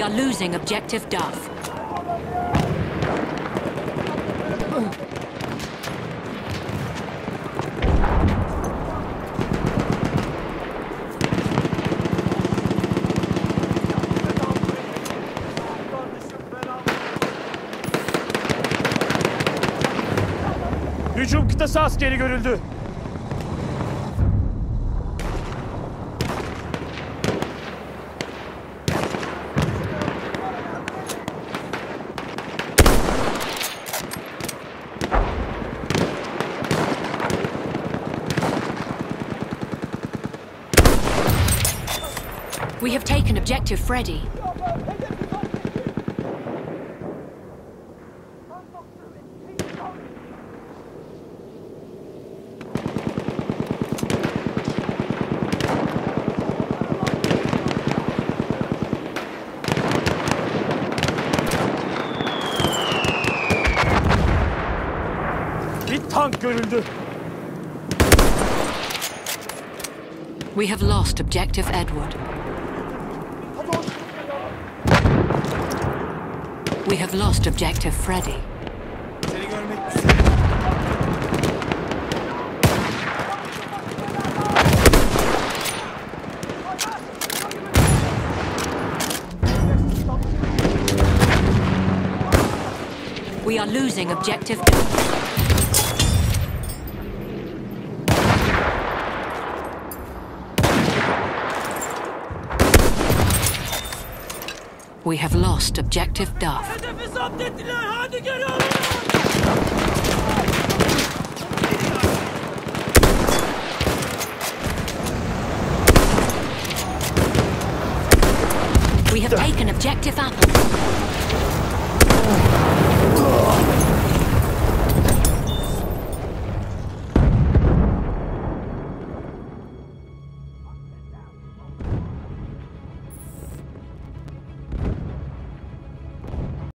We are losing objective Duff. Hücum kıtası askeri görüldü. We have taken objective Freddy. Bir tank görüldü. We have lost objective Edward. We have lost objective Freddy. Seni görmek güzel. We are losing objective Duff. We have lost objective Duff. Hedefi zapt ettiler. Hadi geri alın. We have taken objective Apple.